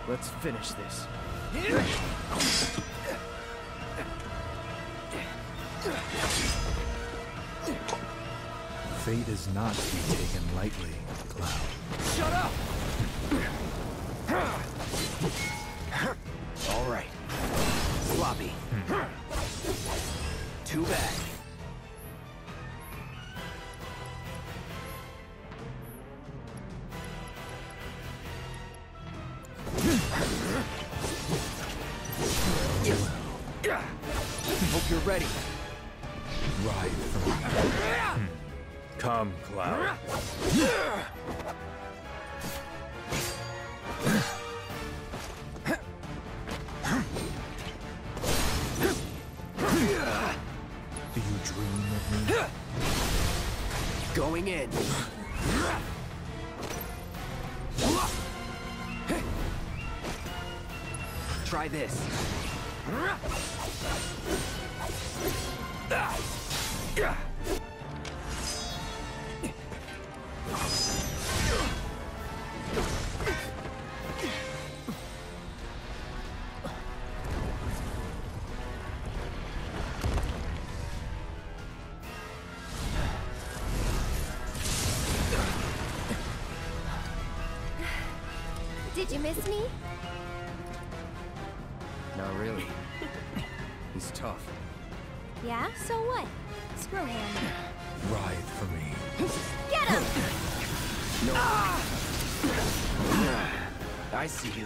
Let's finish this. Fate is not to be taken lightly, Cloud. Shut up! All right. Sloppy. Too bad. Hope you're ready. Ride for me. Come, Cloud. Do you dream of me? Going in. Try this. Did you miss me? Not really. He's tough. Yeah? So what? Screw him. Ride for me. Get him! No. I see you.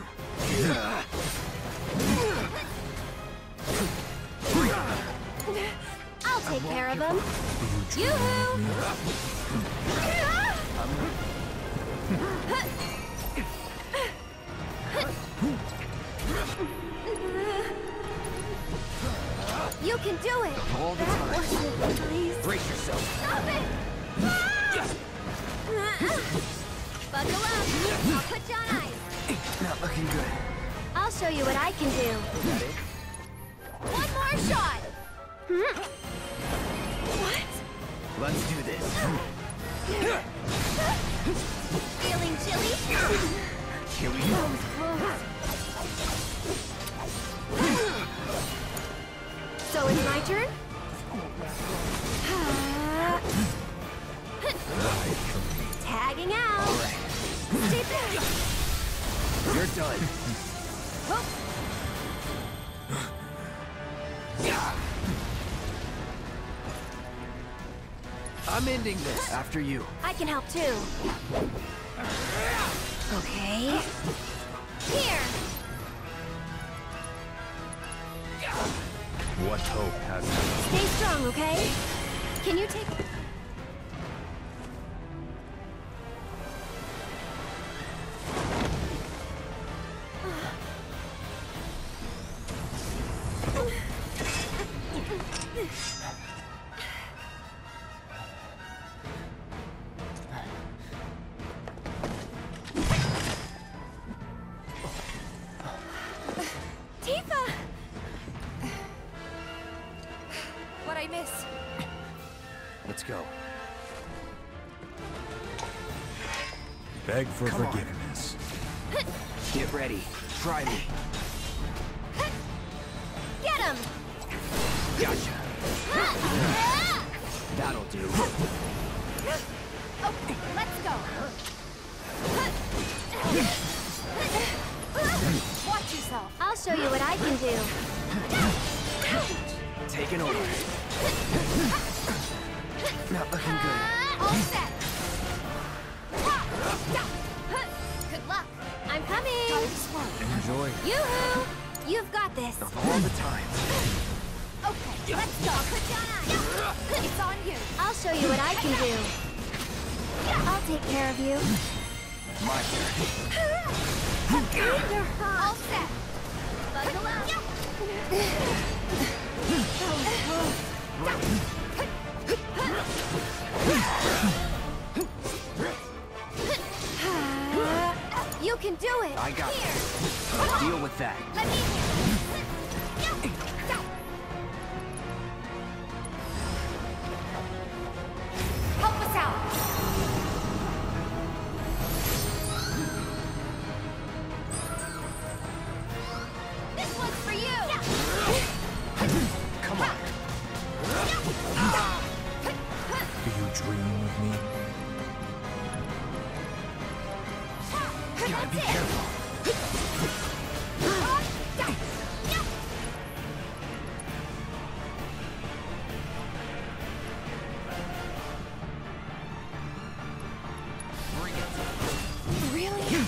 I'll take care of him. Yoo-hoo! You can do it! All the That time. wasn't nice. Brace yourself. Stop it! Buckle up! I'll put you on ice. Not looking good. I'll show you what I can do. Got it? One more shot! What? Let's do this. Feeling chilly? Here we go. So it's my turn? Ride for me. Tagging out! All right. Stay back! You're done. I'm ending this. After you. I can help too. Okay. Here! What hope has he? Stay strong, okay? Can you take... Tifa! What'd I miss? Let's go. Beg for Come on. forgiveness. Get ready. Try me. Get him! Gotcha. That'll do. Okay, let's go. Watch yourself. I'll show you what I can do. Taking over. Not looking good. All set. Good luck. I'm coming. Enjoy. Yoo-hoo! You've got this. Of all the time. Okay, let's go. Put you on ice. It's on you. I'll show you what I can do. I'll take care of you. My turn. All set. Buckle up. You can do it. I got Here. this. I'll deal with that. Let me... Help us out. Gotta be careful. Bring it. Really?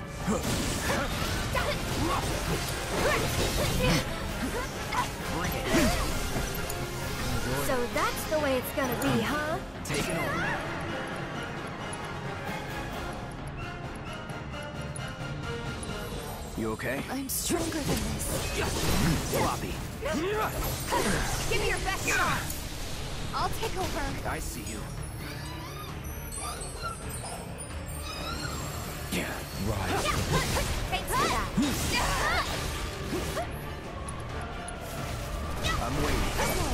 Bring it. So that's the way it's gonna be, huh? Taking over. You okay? I'm stronger than this. Floppy. Give me your best shot. I'll take over. I see you. Yeah. Rise from me. Thanks for that. I'm waiting.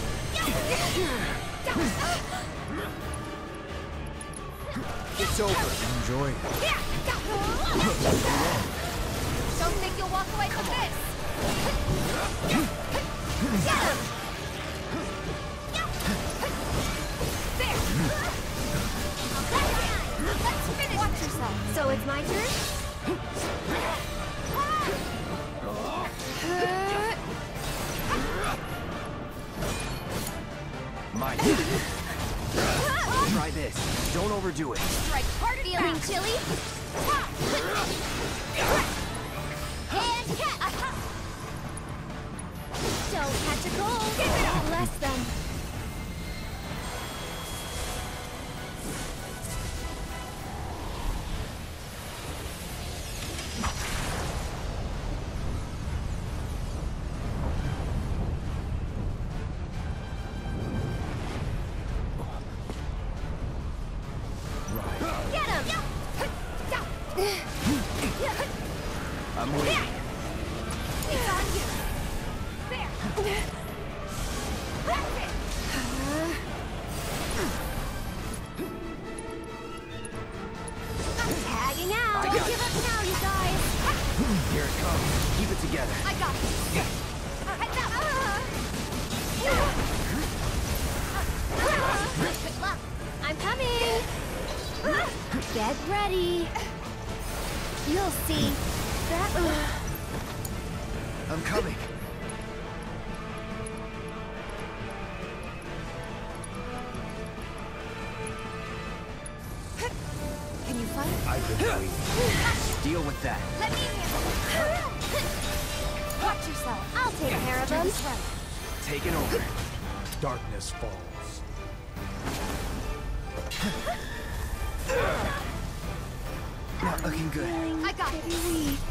It's over. Enjoy it. Don't think you'll walk away from this. Get him! There! Let's finish. Watch yourself. So it's my turn? My Try this. Don't overdo it. Strike hard. Feeling chilly? And catch! Don't catch a cold. Bless them. Rise. Get him! I'm waiting. It's on you. There. That's it. I'm tagging out. I Don't got give it. up now, you guys. Here it comes. Keep it together. I got this. Heads up. Good luck. I'm coming. Get ready. You'll see. That. I'm coming. Can you fight? I've been waiting. Deal with that. Let me handle it. Watch yourself. I'll take care of them. Right. Taking over. Darkness falls. Not looking good. I got this.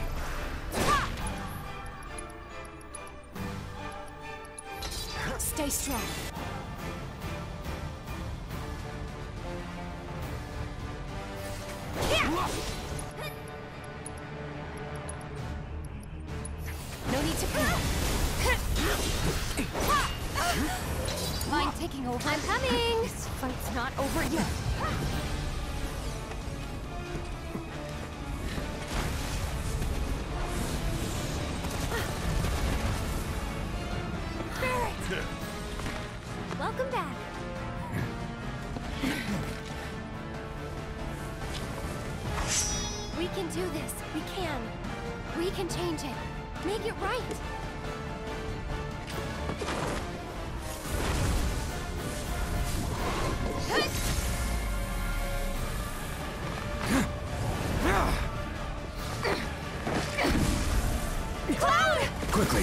Stay strong. No need to panic. Mind taking over? I'm coming. This fight's not over yet. Barret! Welcome back. We can do this. We can. We can change it. Make it right. Cloud! Quickly.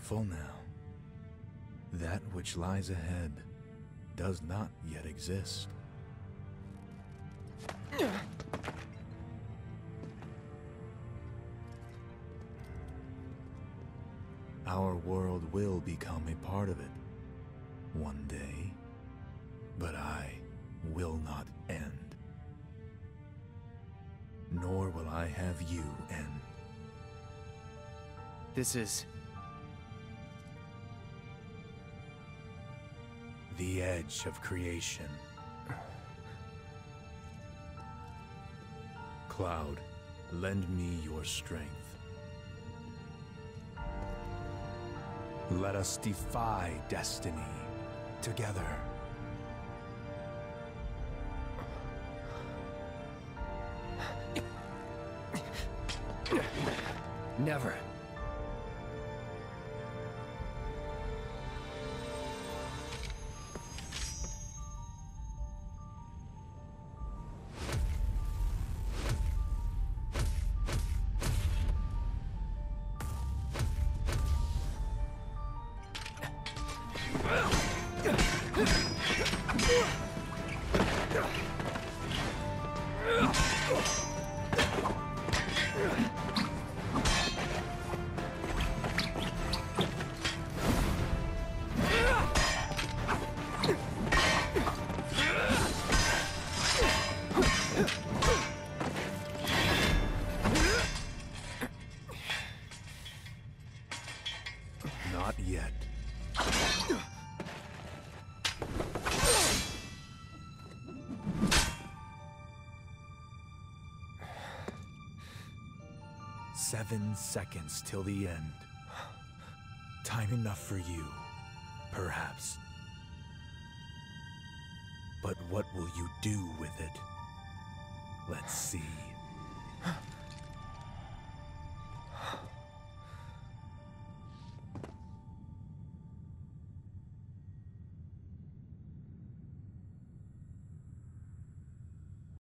careful now. That which lies ahead does not yet exist. Our world will become a part of it one day, but I will not end. Nor will I have you end. This is... The edge of creation. Cloud, lend me your strength. Let us defy destiny together. Never. Not yet. Seven seconds till the end. Time enough for you, perhaps. But what will you do with it? Let's see.